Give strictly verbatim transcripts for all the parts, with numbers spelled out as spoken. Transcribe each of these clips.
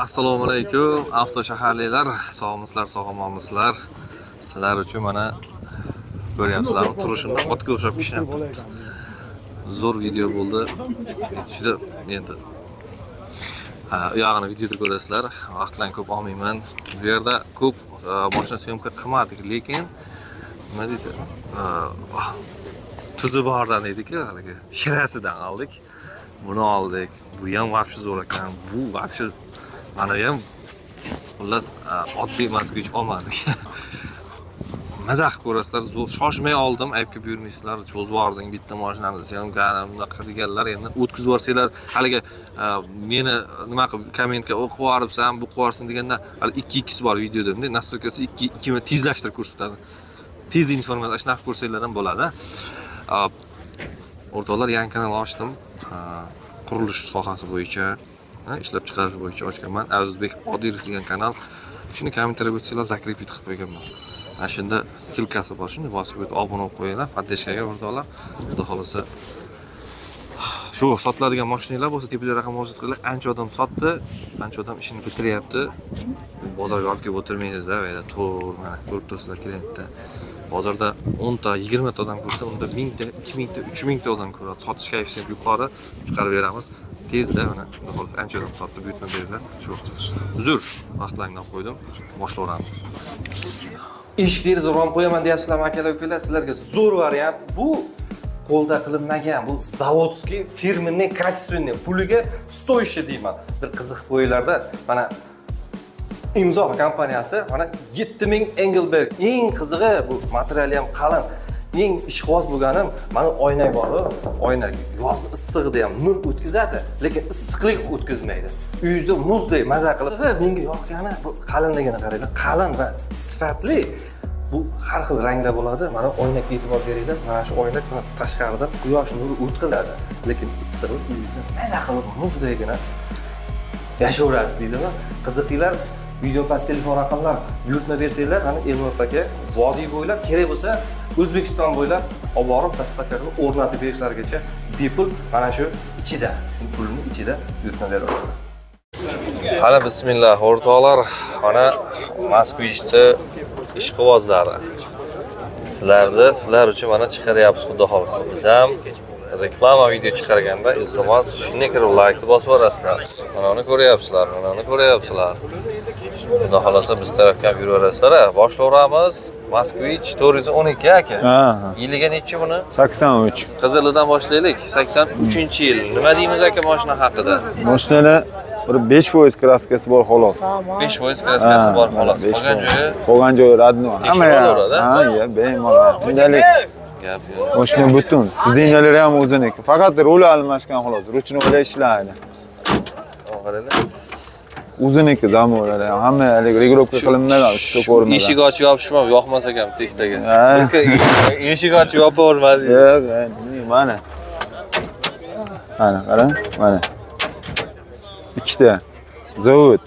Assalomu alaykum, avtoshaharliklar, sog'misizlar, sog'momisizlar. Sizlar uchun mana ko'ryapsizlarmi, turishimda otga o'xshab kishnayapti. Zo'r video bo'ldi. Juda endi ha, u yog'ini videoda ko'rasizlar. Vaqtdan ko'p olmayman. Bu yerda ko'p mashina syomka qilmadik, lekin nima deydi? Tuzi bordan deydi-ku, haligi shirasidan oldik. Buni oldik. Bu ham vaqti zo'r ekan. Bu vaqti mana ham xullas oddiy Moskvich olmadik. Mazah ko'rasizlar, zo'r shoshmay oldim, aybga buyurmaysizlar, cho'zib yording bitta mashinani desam, bunaqa deganlar endi o'tkazib yuborsanglar, haligi meni nima qilib kommentga o'qib yuboribsan, bu qo'yarsan deganda, hali ikki x bor videoda, nastroykasi ikki ikki ni tezlashtirib ko'rsatadi. Tez informatsiya shunaqa ko'rsanglar ham bo'ladi. O'rtoqlar, yangi kanal ochdim. Qurilish sohasi bo'yicha, ishlab chiqarish bo'yicha ochganman. Azizbek Qodirov degan kanal. Shuni kommentariyga o'tsanglar, zakripit qilib qo'yganman. Mana shunda silkasi bor. Shuni bosib o'tib obuna bo'lib qo'yinglar. Podдержкаga o'rtoqlar. Xudo xolasa shu sotiladigan mashinalar bo'lsa, tepaga raqam murojaat qilinglar. Ancha odam sotdi, ancha odam ishini bitiryapti. Bozorga olib kelib o'tirmaysizlar, va to'g'ri mana ko'rib turibsizlar klientda. Bozorda o'n ta, yigirma ta odam ko'rsa, unda ming ta, ikki ming ta, uch ming ta odam ko'radi. Sotish kayfiyati yuqori, chiqarib beramiz. Tezda mana xolos ancha odam sotdi, buyurtma berdilar. Shu uzr, vaqtlaringdan qo'ydim. Boshlayveramiz. Eshik derazani rom qo'yaman deyapsizlarmi, akalar, ukalar? Sizlarga zo'r variant. Bu qo'lda qilinmagan, bu zavodskiy, firmenniy, качественный, puliga stoyishi deyman. Bir qiziq qo'yinglarda mana imzo kompaniyasi mana yetti ming Engelberg. Eng qizig'i bu materiali ham qalin. Eng ishqoz bo'lganim mana oyna bor-ku. Oyna yoz issig'ida ham nur o'tkazadi, lekin issiqlik o'tkazmaydi. Uyingizda muzdek maza qilib, menga yoqqani bu qalinligini qaranglar. Qalin va sifatli. Bu har xil rangda bo'ladi. Mana oynaga e'tibor beringlar. Mana shu oyna tashqaridan quyosh nuri o'tkazadi, lekin issiqlik uyingizda maza qilib muzdagina yashayverasiz deydimi? Qiziqinglar. Video pas telefon raqamlar buyurtma bersanglar, mana Elnur aka vodiy bo'ylab kerak bo'lsa O'zbekiston bo'ylab olib borib dastakarni o'rnatib berishlarigacha bepul mana shu ichida, shu pulning ichida buyurtma berasizlar. Hali bismillah o'rtoqlar, mana Moskvichda ishqibozlari. Sizlarni, sizlar uchun mana chiqaryapmiz, xudo xolasa. Biz ham reklama video chiqarganda iltimos shunga kirib like bosib yuborasizlar. Mana uni ko'ryapsizlar, mana uni ko'ryapsizlar. Xudo xolasa biz tarafga yuraverasizlar. Boshlayveramiz. Moskvich to'rt yuz o'n ikki aka. Ha. Yiliga necha buni? sakson uch. Qizilidan boshlaylik. sakson uchinchi yil. Nima deymiz aka mashina haqida? Mashinada bir besh foiz kraskasi bor xolos. besh foiz kraskasi bor xolos. Qolgan joyi? Qolgan joyi radno. Hamma yo'lda. Ha, ya, bemalol. Bundalik gap yo'q. Mashina butun. Sidinalari ham o'ziniki. Faqat rol almashgan xolos. Ruchnoylar ishlaydi. Qaranglar. O'ziniki zamo'lari hamma regulovka qilinmagan, ishda ko'rmagan. Eshik ochib yopishmab, yoqmas ekan tektaga. Eshik ochib yopavermadi. Yo'q, mana. Mana, qarang, mana. Ikkita zavod.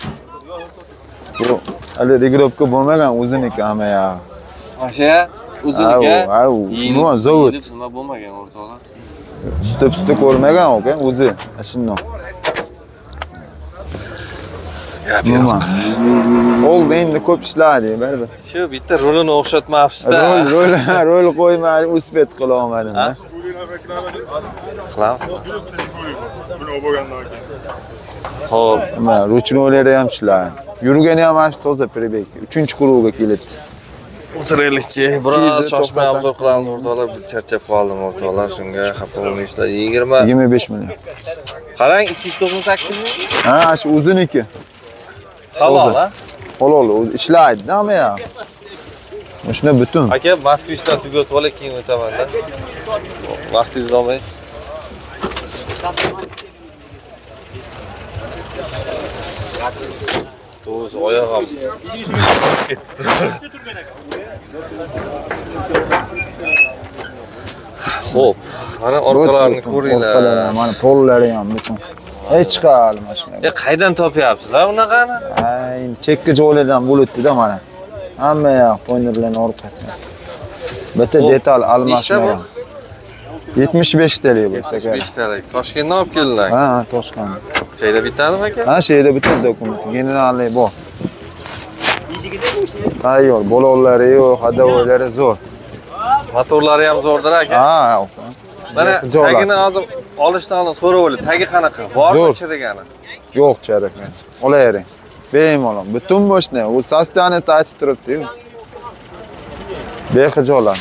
Bu hali regulovka bo'lmagan, o'ziniki hamma ya. O'sha o'ziniki. Ha, nima zavod. Nima bo'lmagan o'rtoqlar. Usta-usta ko'rmagan ekan o'zi. Shundoq. Nima? Oldi endi ko'p ishlaydi, baribir. Shu bitta rolini o'xshatmabsiz-da. Rol, rol, rol qo'ymay, uspet qila olmadim. Qilamiz. Buni bo'lgandan keyin. Xo'p, mana ruchnoylari ham ishlaydi. Yurgani ham mana shu toza prebek. uchinchi quruqga kelibdi. O'tiraylikchi, biroz shoshmay obzor qilamiz o'rtoqlar. Charchab qoldim o'rtoqlar, shunga xafa bo'lmaysizlar. yigirma yigirma besh million. Qarang, ikki yuz to'qson sakkiz ming. Ha, shu o'ziniki. Halol, ha? Halol, ishlaydi, nima ya? Shuna butun. Aka, Moskvichdan tugatib olay, keyin o'taman-da. Vaqtingiz olmay. To'g'ri, oyog'im. Xo'p, mana orqalarini ko'ringlar. Mana pollari ham butun. Hech chiqadi mashina. Ya qaydan topyapsizlar bunaqani? Ay, chekka joylardan bo'libdi-da mana. Hamma yoq ponerlarning orqasi. Bitta detal almashmagan. yetmish besh ta bo'lsa kerak. yetmish besh talik. Toshkentdan olib keldilar. Ha, Toshkent. Şeyda bittami aka? Ha, şeyda bitta dokument. Generalniy bor. Tayyor, bolollari yo'q, hadovoylari zo'r. Motorlari ham zo'rdir aka. Ha, mana tagini hozir olishdan oldin so'rab oling. Tagi qanaqa? Bormi chirigani? Yo'q, chirigani. Olavering. Bemalol, butun boshni. U sostaniyasi aytib turibdi-yu. Bexijolan.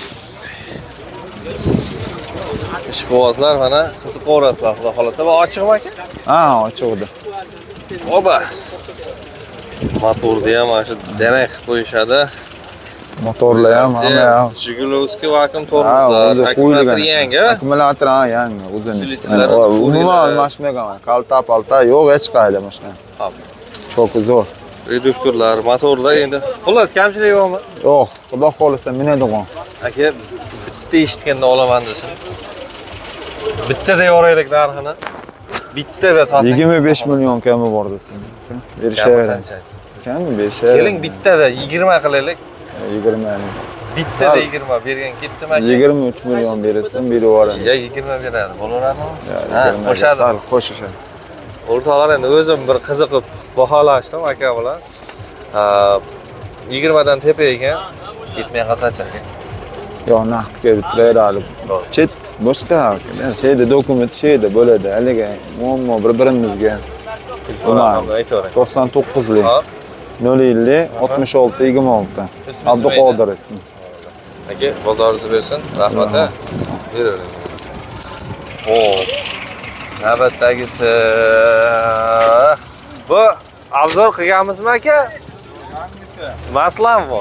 Ishqibozlar mana qiziqaverasizlar, xudo xolasa. Va ochiqmi aka? Ha, ochiqdi. Oba. Motorni ham mana shu denak qilib qo'yishadi. Motorlar ham hamma ham. Jigulovskiy vakuum tormozlar, akkumulyator yangi. Akkumulyator ham yangi, uzun. Silitlarni umuman almashmagan. Qalta, palta yo'q hech qayda mashina. Hop. Çok zo'r. Reduktorlar, motorlar endi. Xullas, kamchilik yo'qmi? Yo'q, xudo xolasa minadigan. Aka, bitta eshitganda olaman desin. Bittada yoraylik narxini. Bittada soting. yigirma besh million kami bor deb. Berishaveradi. Kami berishaveradi. Keling bittada yigirma qilaylik. yigirma. Bittada yigirma bergan ketdim aka. yigirma uch million bersin, berib yuboramiz. Ya yigirma beradi, bo'laveradimi? Ha, qo'shadi. Sal qo'shishadi. O'rtoqlar, endi o'zim bir qiziqib baholashdim aka bilan. yigirma dan tepa ekan, yetmay qolsa-chi aka. Yo'q, naqdga bitiraylik. Chet boshqa, şeyda dokument şeyda bo'ladi. Haliga muammo bir-birimizga. Telefonlarni aytavering. to'qson to'qqizlik nol ellik oltmish olti yigirma olti. Abduqodir ismi. Aka, bozoringizni bersin. Rahmat. Beravering. Xo'p. Navbatdagisi. Bu obzor qilganmizmi aka? Hangisi? Maslan bu.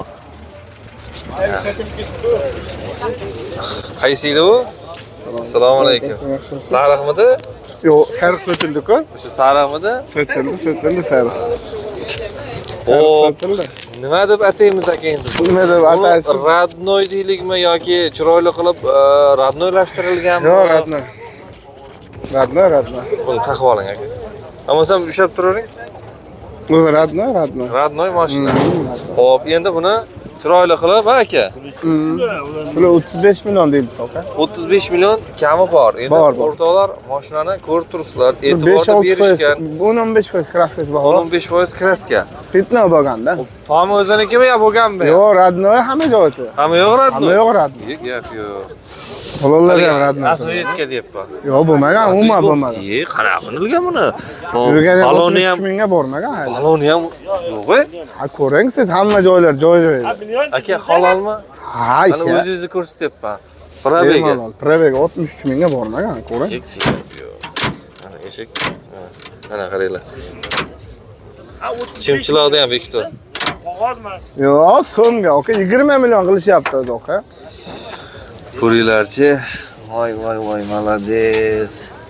Qaysi edi u? Assalomu alaykum. Sariqmidi? Yo'q, sariq sotildi-ku. O'sha sariqmidi? Sotildi, sotildi sariq. Xo'p. Nima deb ataymiz aka endi? Nima deb ataysiz? Radnoy deylikmi yoki chiroyli qilib radnoylashtirilganmi? Yo'q, radnoy. Radnoy, radnoy. Buni taqib oling aka. Amasam ushlab turavering. O'zi radnoy, radnoy. Radnoy mashina. Xo'p, endi buni chiroyli qilib aka. Bular o'ttiz besh million deydi aka. o'ttiz besh million kami bor. Endi o'rtoqlar mashinani ko'rib turibsizlar, e'tiborda berishgan. o'n o'n besh foiz kraskasi bor. o'n o'n besh foiz kraska. Fitna bo'lganda. Tomi o'zinikimi yo bo'lganmi? Yo'q, radnoy hamma joyda. Hamma yo'q radnoy. Hamma yo'q radnoy. Yo'q, gap yo'q. Qo'llar ham radnoy. Asosiyetka deyapman. Yo'q, bo'lmagan, umuman bo'lmagan. Ye, qanaqa bilgan buni? Baloni ham mingga bormagan. Baloni ham yo'q-ku. Ha, ko'ring siz hamma joylar joy-joy. Aka, halolmi? Ha, ana o'zingizni ko'rsatyapman. Probega. Probega oltmish uch mingga bormagan, ko'ring. Mana eshik. Mana qaranglar. Chimchiloqda ham bekitdi. Yo'q, so'mga aka yigirma million qilishyapti o'zi aka. Ko'ringlarchi. Voy voy voy, malades.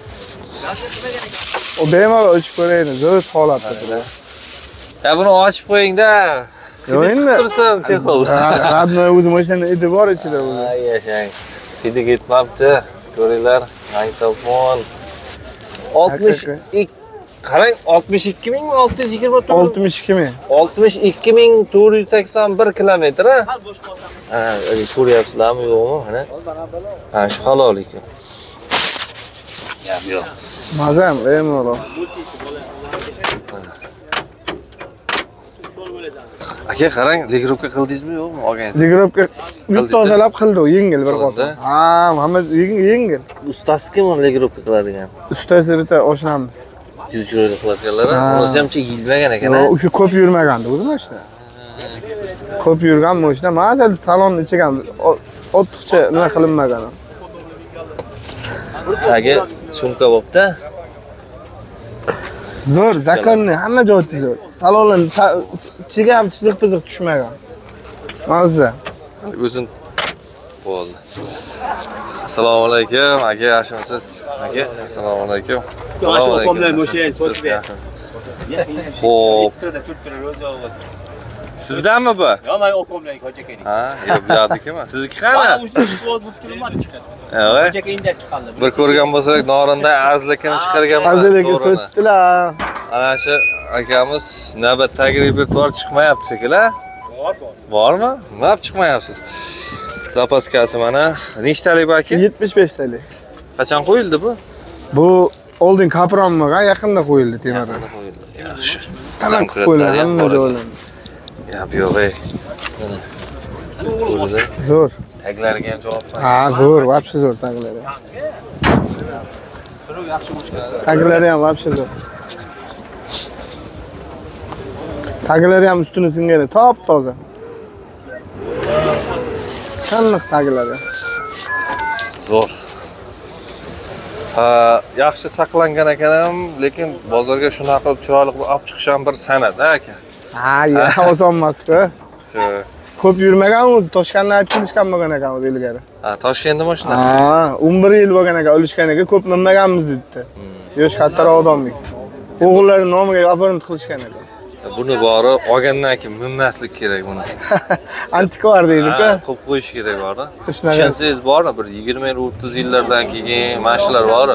O bemalol ochib ko'raylik, zo'r holatda. Ya buni ochib qo'ying-da. Yo'q endi. Tursam, chexol. Radnoy o'zi mashinaning idi bor ichida o'zi. Ay, yashang. Hidi ketmabdi. Ko'ringlar, yangi telefon. oltmish ikki qarang, oltmish ikki ming olti yuz yigirma to'rt. oltmish ikki ming. oltmish ikki ming to'rt yuz sakson bir kilometr. Ha, ko'ryapsizlarmi, yo'qmi? Mana. Ha, shu halol ekan. Yo'q, yo'q. Mazam, bemalol. Aka, qarang, legirovka qildingizmi yo'qmi? Olgansiz. Legirovka bir tozalab qildi, yengil bir qota. Ha, hamma yengil. Ustasi kim uni legirovka qiladigan? Ustasi bitta oshnamiz. Chiroyli qiladiganlar, unisi ham yilmagan ekan. Yo'q, o'sha ko'p yurmagandi o'zi mashina. Ko'p yurgan mashina, mazal salonni ichiga ortiqcha nima qilinmagan. Tagi sumka bo'pti. Zo'r, zakonniy, hamma joyi zo'r. Salonning ichiga ham chiziq-piziq tushmagan. Mazza. O'zin bo'ldi. Assalomu alaykum, aka, yaxshimisiz? Aka, assalomu alaykum. Assalomu alaykum. Xo'p. Sizdanmi bu? Yo'q, men o'qimdan hojakening. Ha, yo'q, bu yoqnikimi? Sizniki qani? Yo'q. Bir ko'rgan bo'lsak, Norinda azlikini chiqargan bo'lsa. Azligi so'tdilar. Ana shu akamiz navbatdagi repertuar chiqmayapti shekilli. Bor, bor. Bormi? Nima chiqmayapsiz? Zapaskasi mana. Nechtalik bu aka? yetmish besh talik. Qachon qo'yildi bu? Bu oldin kapronmagan, yaqinda qo'yildi temirdan. Qo'yildi. Yaxshi. Tamam qo'yiladi, hamma joylarda. Gap yo'q ey. Mana. Qo'lida Zo'r. taglariga ham javob Ha, zo'r, вообще zo'r taglari. Taglari ham вообще zo'r. Taglari ham ustuni singan, top toza. Qanliq taglari. Zo'r. Ha, yaxshi saqlangan ekan ham, lekin bozorga shunaqa qilib chiroyli qilib olib chiqish ham bir san'at, aka. Ha, ya oson emas-ku. Shu. Ko'p yurmagan o'zi, Toshkentdan olib kelishgan bo'lgan ekan o'zi ilgari. Ha, Toshkentda mashina. Ha, o'n bir yil bo'lgan ekan, o'lishganiga ko'p minmaganmiz dedi. Yosh kattaroq odamlik. O'g'illari nomiga oferent qilishgan edi. Buni bori olgandan keyin minmaslik kerak buni. Antikvar deydi-ku. Qo'yib qo'yish kerak bor-da. Shunaqa. Ishonsangiz bormi? Bir yigirma o'ttiz yillardan keyin mashinalar bor.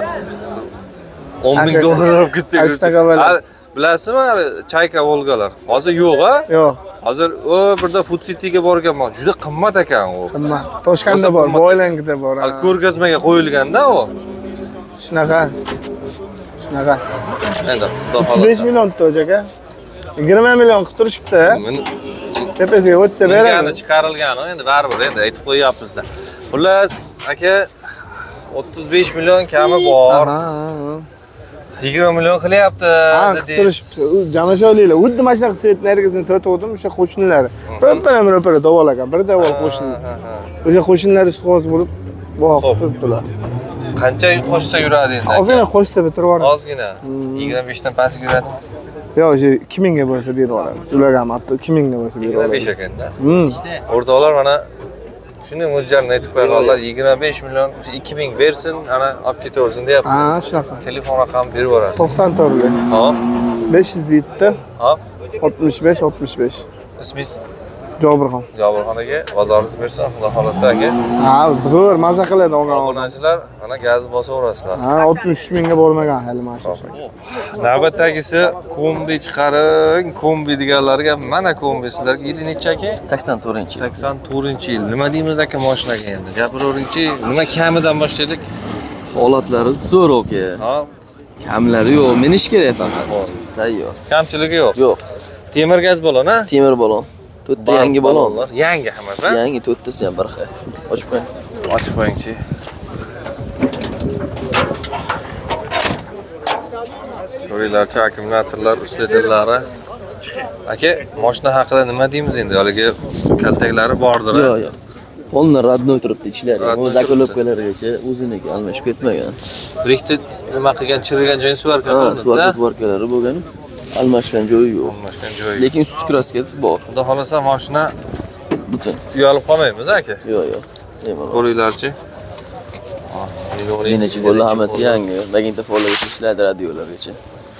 o'n ming dollar olib ketsak. Shunaqa bo'ladi. Bilasizmi, Chayka Volgalar? Hozir yo'q-a? Yo'q. Hozir u birda Food City'ga borganman. Juda qimmat ekan u. Qimmat. Toshkentda bor, Boylangda bor. Hali ko'rgazmaga qo'yilganda u. Shunaqa. Shunaqa. Endi xudo uch besh xolasa. million to'j aka. yigirma million qilib turishibdi. Meni Tepasiga o'tsa yani beramiz. chiqarilgan, endi baribir endi aytib qo'yapmiz-da. Xullas, aka o'ttiz besh million kami bor. Ha, yigirma million qilyapti ha, dedingiz. turishibdi. Jamashovliklar, xuddi mana shunaqa svetlargasini sotgandim, o'sha qo'shnilari. Ro'para-ro'para davolagan, bir davol qo'shni. O'sha qo'shnilari ishqoz bo'lib, voqib turibdilar. Qancha qo'shsa yuradi endi? Ozgina qo'shsa bitirib yuboramiz. Ozgina. yigirma besh dan pastga yuradi. Yo'q, o'sha ikki ming ga bo'lsa berib yuboramiz. Ularga ham hatto ikki ming ga bo'lsa berib yigirma besh yuboramiz. ekanda. Hmm. O'rtoqlar mana shunday mo'ljalni aytib qo'yganlar, yigirma besh million ikki ming bersin, ana olib ketaversin deyapti. Ha, shunaqa. Telefon raqamini berib yuborasiz. to'qson to'rtlik. Hop, besh yuz yetti, hop. oltmish besh, oltmish besh. Ismingiz Jobirxon. Jobirxon aka, bozoringiz bersin, xudo xolasa aka. Ha, zo'r maza qiladi olgan. Obunachilar ana gaz bosaverasizlar. Ha, oltmish uch mingga bormagan hali mana shu. Navbatdagisi kombi chiqaring, kombi deganlarga mana kombi sizlarga yili necha aka? sakson to'rtinchi. sakson to'rtinchi yil. Nima deymiz aka mashinaga endi? Gapiravering-chi, nima kamidan boshlaylik? Holatlari zo'r aka. Ha, Kamlari yo'q, minish kerak faqat. Tayyor. kamchiligi yo'q. Yo'q. Temir gaz balon, ha? Temir balon. To'rtta yangi balon. Yangi hammasi, ha? Yangi to'rttasi ham bir xil. Ochib qo'ying. Ochib qo'ying-chi. Ko'ringlarchi, akkumulyatorlar, uslatillari. Aka, mashina haqida nima deymiz endi? Haligi kaltaklari bordir. Yo'q, yo'q. Polni radnoy turibdi ichlari. Radnoy O'z akolobkalarigacha o'ziniki almashib ketmagan. Bir ikkita nima qilgan, chirigan joyi suvarka Ha, bo'ldi. suvat suvarkalari bo'lgan. Almashgan joyi yo'q. Almashgan joyi. Lekin sut kraskasi bor. Xudo xolasa mashina Butun. uyalib qolmaymiz aka. Yo'q, yo'q. Bemalol. Ko'ringlarchi. Zinechi bo'ldi, hammasi yangi. Magnitofonlargacha ishlaydi, radiolargacha.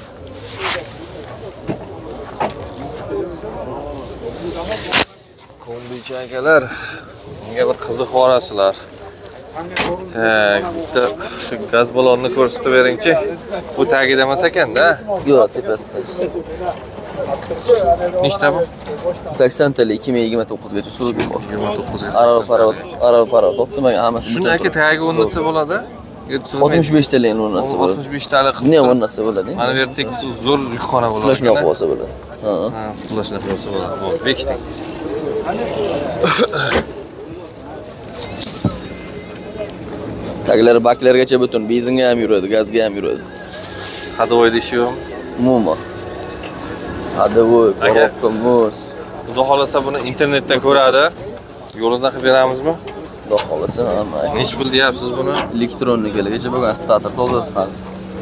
Kombichi akalar, bunga bir qiziq borasizlar. Tak, bitta shu gaz balonni ko'rsatib bering-chi. Bu tagida emas ekanda. Yo'q, tepasida. Nechta bu? sakson tali ikki ming yigirma to'qqiz gacha surgi bor. yigirma to'qqiz ga Arava sakson. parovat, arava parovat topmagan hammasi. Shuni aka tagiga o'rnatsa bo'ladi. oltmish besh talik o'rnatsa bo'ladi. oltmish besh talik Buni ham qilib. o'rnatsa bo'ladi. Mana bu yerda ikkisi zo'r yukxona bo'ladi. Splashni olib olsa bo'ladi. Ha. Ha, splashni olsa bo'ladi. Bo'ldi, bekiting. Taglari baklargacha butun, benzinga ham yuradi, gazga ham yuradi. Hadovoy ishi yo'q. Umuman. Hadovoy, korobka, muz. Xudo xolasa buni internetdan ko'radi. Yo'lidan qilib beramizmi? Xudo xolasa hamma. Nech pul deyapsiz buni? Elektronikalargacha bo'lgan starter tozasidan.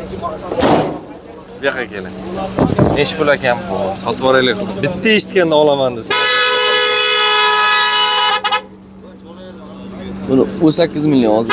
Bu yoqqa keling. Nech pul ekan bu? Sotib yuboraylik. Bitta eshitganda olaman desa. Buni o'n sakkiz million hozir.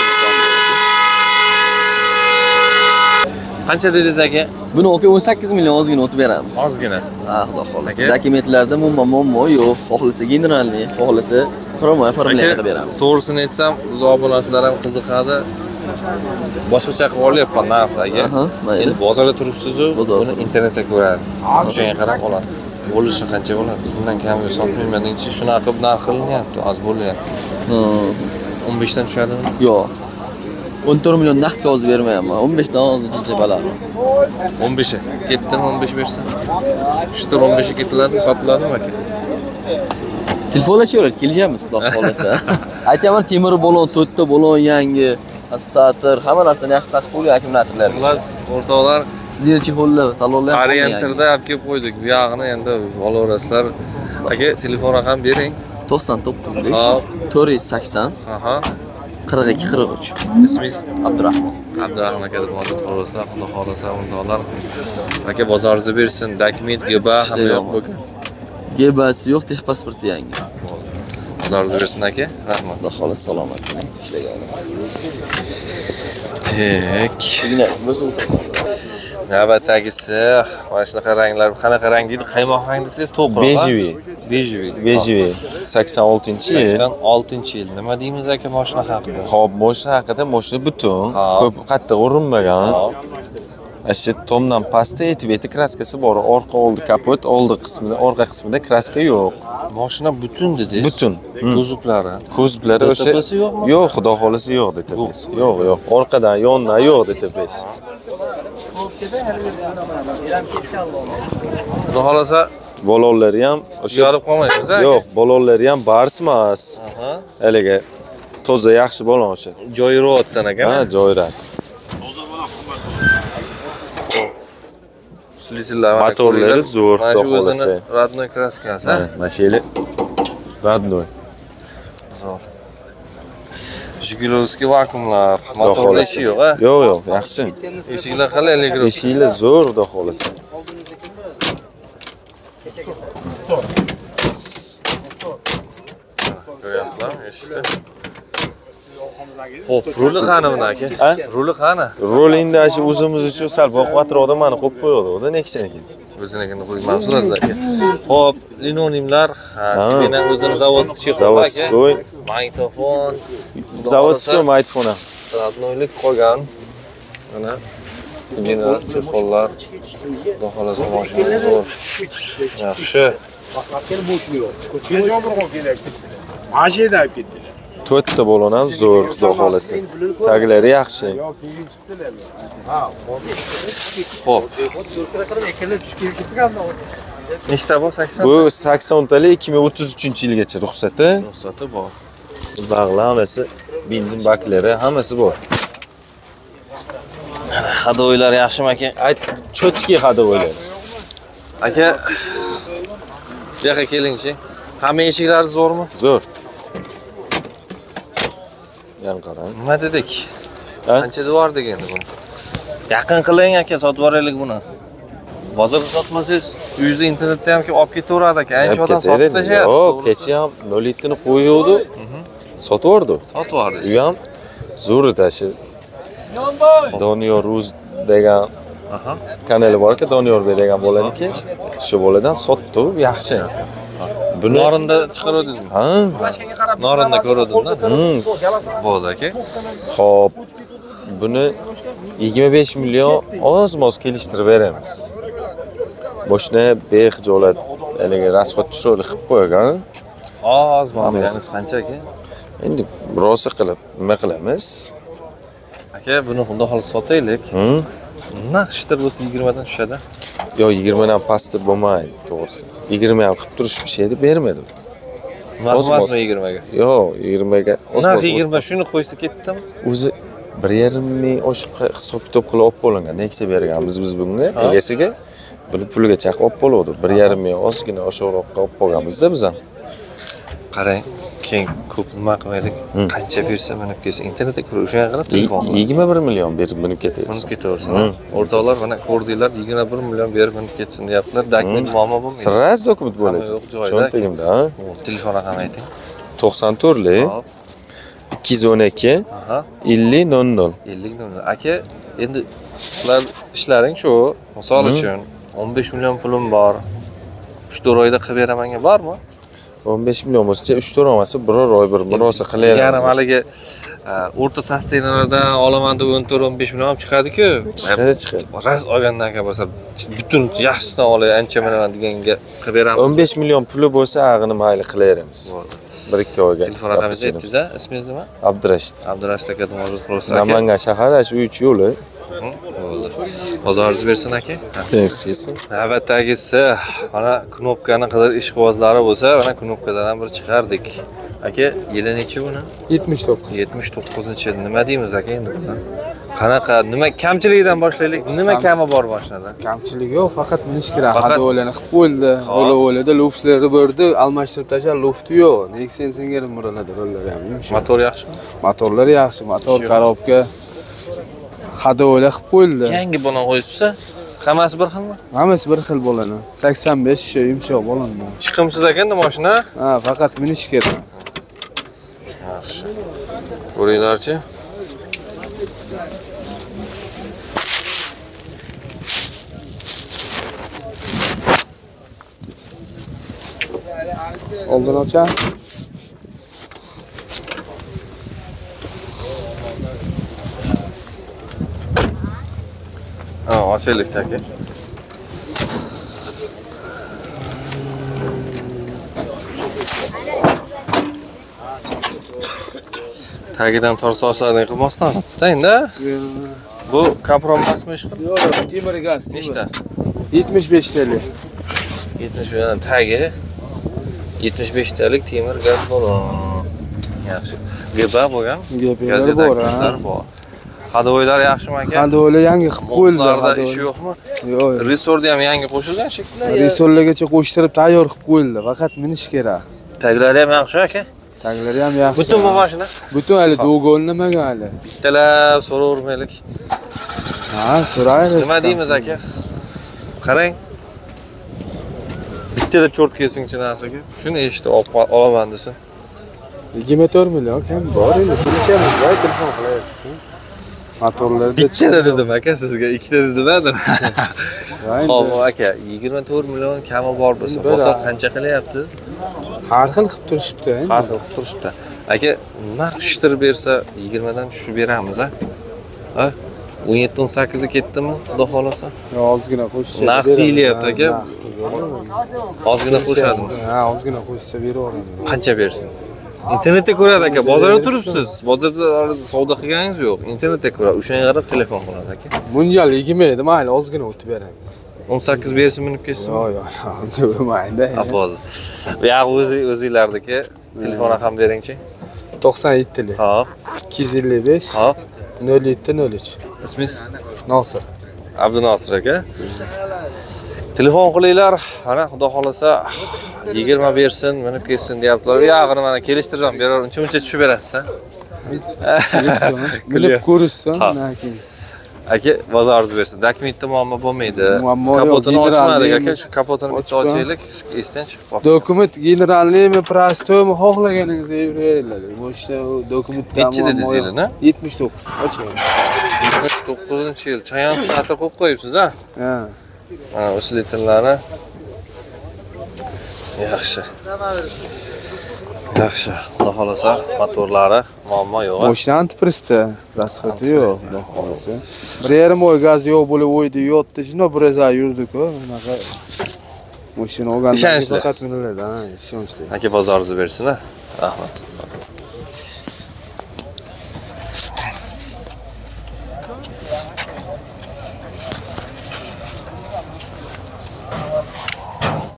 Qancha dedingiz aka? Buni aka o'n sakkiz million ozgina o'tib beramiz. Ozgina. Ha, xudo xolasa. Aka? Dokumentlarda muammo muammo yo'q. Xohlasa generalniy, xohlasa promoy oformlashni qilib beramiz. To'g'risini aytsam, o'z obunachilar ham qiziqadi. Boshqacha qilib olyapman narxdagi. Aha, mayli. Endi bozorda turibsiz-ku, Bozorda buni internetda ko'radi. O'shanga qarab oladi. Bo'lishi qancha bo'ladi? Shundan kamga sotmayman degchi, shunaqa qilib narx qilinyapti, oz bo'lyapti. o'n besh dan tushadimi? Yo'q. o'n to'rt million naqdga hozir bermayapman. o'n besh dan hozir jijabalar. o'n besh. Ketdimi o'n besh bersa? Shtir o'n besh ga ketiladimi, sotiladimi aka? Telefonlashaverib kelishamiz, xudo xolasa. Aytayman, temir balon, to'rtta balon yangi, stator, hamma narsani yaxshi taqib qo'ygan akkumulyatorlar. Xullas, o'rtoqlar, Sizlar chexollar, salonlar ham Orienterda olib kelib qo'ydik. Bu yog'ini endi olaverasizlar. Aka, telefon raqam bering. to'qson to'qqiz Hop. to'rt yuz sakson Aha. qirq ikki qirq uch. Ismingiz? Abdurahmon. Abdurahmon aka deb hozir qo'yasizlar. Xudo xolasa, o'rtoqlar. Aka, bozoringizni bersin. Dokument, G B hamma yo'q bo'lgan. G B'si yo'q, tex pasporti yangi. Bozoringizni bersin aka. Rahmat. Xudo xolasa salomat bo'ling. Ishlagan. Tek. Shigina, biz o'tirib. Navbatdagisi, mana shunaqa ranglar, qanaqa rang deydi? Qaymoq rang desangiz to'g'ri. Bejiviy. Bejiviy. Bejiviy. sakson oltinchi yil. sakson oltinchi yil. Nima deymiz aka mashina haqida? Xo'p, mashina haqida mashina butun, Hop. ko'p qattiq urinmagan. Hop. Ashi tomdan pastda e'tibeti kraskasi bor. Orqa oldi kapot, oldi qismida, orqa qismida kraska yo'q. Mashina butun dedingiz. Butun. Kuzuplari. Ko'zblari o'sha D T P'si yo'qmi? Yo'q, xudo xolasa yo'q D T P'si. Yo'q, yo'q. Orqadan, yondan yo'q D T P'si. Xudo xolasa Balonlari ham o'sha yorib qolmaymiz aka. yo'q, balonlari ham bars emas. Aha. Haliga toza yaxshi balon o'sha. Joyi ro'tdan aka. Ha, joyra. Uslitillar. Motorlari zo'r, Mana xudo shu o'zini xolasa. radnoy kraskasi. Ha, mashina radnoy. Zo'r. Jigulovskiy vakuumlar. Xudo Motorda xolasa. ishi yo'q, a? Yo'q, yo'q, yaxshi. Eshiklar qalay elektron? Eshiklar zo'r, xudo xolasa. Ko'ryapsizlarmi eshikni? Xo'p, ruli qani buni aka? Ha? Ruli qani? Rol endi ashi o'zimiz uchun sal baquvvatroqda mani qo'yib qo'yadi, Nexa'niki. O'zinikini qo'ymabsizlar aka. Xo'p, linonimlar, ha, spina o'zini zavodskiy chexol aka. Zavodskoy. Magnitofon, Zavodskoy magnitofon ham. radnoylik qolgan. Mana spina chexollar. Xudo xolasa mashina zo'r. Yaxshi. Mashina olib ketdi. To'rtta balon ham zo'r, xudo xolasa. Taglari yaxshi. Xo'p. Nechta bu sakson? Bu sakson talik ikki ming o'ttiz uchinchi yilgacha ruxsati. Ruxsati bor. Bag'lar hammasi, benzin baklari hammasi bor. Hadoylar yaxshimi aka? Ayt, cho'tki hadovoylar. Aka, bu yoqqa kelingchi. Hamma eshiklari zo'rmi? Zo'r. Yan qarang. Nima dedik? Ha? Qancha devordik endi buni? Yaqin qiling aka, sotib yuboraylik buni. Bozorda sotmasangiz, uyingizda internetda ham kelib olib ketaveradi aka. Ancha odam sotib tashyapti. Yo'q, kecha ham nol yetti ni qo'yuvdi. Sotib yubordi. Sotib yubordingiz. U ham zo'r tashi. Doniyor Uz degan Aha. kanali bor-ku, Doniyor degan bo'laniki, shu boladan sotdi, yaxshi. Buni Norinda chiqaradingizmi? ha, Norinda ko'rdimda. hmm, Bo'ldi aka. xo'p. Buni yigirma besh million oz-moz kelishtirib beramiz. Boshna bexijolat, haligi rasxod tushirib qilib qo'ygan. Oz bo'lsangiz qancha aka? Endi rosa qilib nima qilamiz? Aka, buni xudo xohlasa sotaylik. Hmm? Naq shtir bo'lsa yigirma dan tushadi. Yo, yigirma dan pasti bo'lmaydi, to'g'risi. yigirma ham qilib turish bir şeydi bermadi. Mazmasmi yigirma ga? Yo, yigirma ga. Naq yigirma shuni qo'ysa ketdim. O'zi bir yarim ming oshiqqa hisob kitob qilib olib bo'lingan. Nexa berganmiz biz bunga egasiga. Buni pulga chaqib olib bo'ladi. bir yarim ming ozgina oshiqroqqa olib bo'lganmiz-da biz ham. Qarang, keyin ko'p nima qilmaylik. Qancha bersa minib kelsa, internetda ko'rib o'shanga qarab telefon qiling. yigirma bir million berib minib ketaylik. Minib ketaversin. O'rtoqlar mana ko'rdinglar, yigirma bir million berib minib ketsin deyaptilar. Dokument muammo bo'lmaydi. Sirras dokument bo'ladi. Yo'q joyida. Cho'ntagimda, ha? Telefon raqamini ayting. to'qson to'rt Hop. ikki yuz o'n ikki Aha. ellik nol nol. ellik nol. Aka, endi sizlar ishlaring shu. Misol uchun o'n besh million pulim bor. uch to'rt oyda qilib beramanga bormi? o'n besh million bo'lsa, uch to'rt olmasa biror oy bir murosa qilaveramiz. Yana haligi o'rta sosteynerlardan olaman deb o'n to'rt o'n besh million olib chiqadi-ku. Chiqadi, chiqadi. Raz olgandan keyin bo'lsa, butun yaxshisidan olay, ancha mana deganga qilib beramiz. o'n besh million puli bo'lsa, ag'ini mayli qilaveramiz. bir ikki oyga. Telefon raqamingizni aytdingiz-a? Ismingiz nima? Abdurashid. Abdurashid aka murojaat qilasiz aka. Namangan shahari shu uch yo'li. Bo'ldi. Bozoringiz bersin aka. Tengsiz. Navbatdagisi, mana knopkani qadar ishqibozlari bo'lsa, mana knopkadan ham bir chiqardik. Aka, yili necha buni? yetmish to'qqiz. yetmish to'qqizinchi yil. Nima deymiz aka endi bundan? Qanaqa, nima kamchiligidan boshlaylik? Nima kami bor boshida? Kamchiligi yo'q, faqat minish kerak. Hadolarni qilib qo'yildi. Bo'la o'ladi, luftlarni berdi, almashtirib tashlar, lufti yo'q. Nexen singari muraladi, rollari ham yumshoq. Motor yaxshimi? Motorlar yaxshi, motor korobka hadolar qilib qo'yildi. Yangi buni qo'yibsa, hammasi bir xilmi? Hammasi bir xil bo'ladi. sakson besh shu yumshoq bo'ladi. Chiqimsiz ekanda mashina? Ha, faqat minish kerak. Yaxshi. Ko'ringlarchi. Oldin ochar. Ha, ochaylik aka. Tagidan torsoslarni qilmasdan tutayda. Bu kapron emasmi ish qilib? Yo'q, yo'q, temir gaz. Nechta? yetmish besh T L. yetmish yana tagi yetmish besh talik temir gaz balon. Yaxshi. G B bo'lgan? G B'lar bor, ha. bor. Hadoylar yaxshimi aka? Hadoylar yangi qilib qo'yildi. Motorlarda ish yo'qmi? Yo'q. Resorda ham yangi qo'shilgan shekilli. Resorlargacha qo'shtirib tayyor qilib qo'yildi. Faqat minish kerak. Taglari ham yaxshi aka. Taglari ham yaxshi. Butun bu mashina? Butun hali do'g'onlamagan hali. Bittalar so'ravermaylik. Ha, so'raymiz. Nima deymiz aka? Qarang. Bittada cho'rtkesingchi narxiga. Shuni eshitib olaman desin. yigirma to'rt million kam bor endi. Kelishamiz, voy telefon qilaversin. Motorlarda Bitta dedim aka sizga, ikkita dedim. Voy. Xo'p aka, yigirma to'rt million kami bor bo'lsa, bosaq qancha qilyapti? Har xil qilib turishibdi. Har xil qilib turishibdi. Aka, naqshtirib bersa yigirmadan tushib beramiz, ha? Ha? o'n yetti o'n sakkiz ga ketdimi, xudo xolasa? Yo, ozgina qo'shsa. Narx deyilyapti aka. Ozgina qo'shadimi? Ha, ozgina qo'shsa beraveramiz. Qancha bersin? Internetda ko'radi aka, bozorda turibsiz. Bozorda savdo qilganingiz yo'q. Internetda ko'radi. O'shanga qarab telefon qiladi aka. Bunjal yigirma edi, mayli ozgina o'tib beramiz. o'n sakkiz bersin minib ketsin. Yo'q, yo'q, unda urmaydi. Bo'ldi. Bu yoq o'zi o'zinglardagi telefon raqam beringchi. to'qson yetti lik. Xo'p. ikki yuz ellik besh Xo'p. nol yetti nol uch. Ismingiz? Nosir. Abdunosir aka. Telefon qilinglar. Mana xudo xolasa yigirma bersin, minib ketsin deyaptilar. Yog'ini mana kelishtirib berar, uncha-muncha tushib berasiz, ha? Bilib ko'rishsin, lekin aka bozoringiz bersin. Dokumentda muammo bo'lmaydi. Muammo yo'q. Kapotini ochmadik aka, shu kapotini bitta ochaylik, esdan chiqib qoldi. Dokument generalniymi, prostoymi xohlaganingizni beringlar. Boshda dokumentda Nechi dedingiz yilini? yetmish to'qqiz. Oching. yetmish to'qqizinchi yil. Chayon sanator qo'yib qo'yibsiz, ha? Ha. Mana oscillatorlari. Yaxshi. Yaxshi. Xudo xolasa motorlari muammo yo'q. Mashina antipressda, rasxoti yo'q, xudo xolasa. bir yarim oy gaz yo'q bo'lib o'ydi, yotdi, shuna bir oy yurdik-ku, bunaqa. Mashina olgandan faqat miniladi, ha, ishonchli. Aka bozoringiz bersin, ha? Rahmat.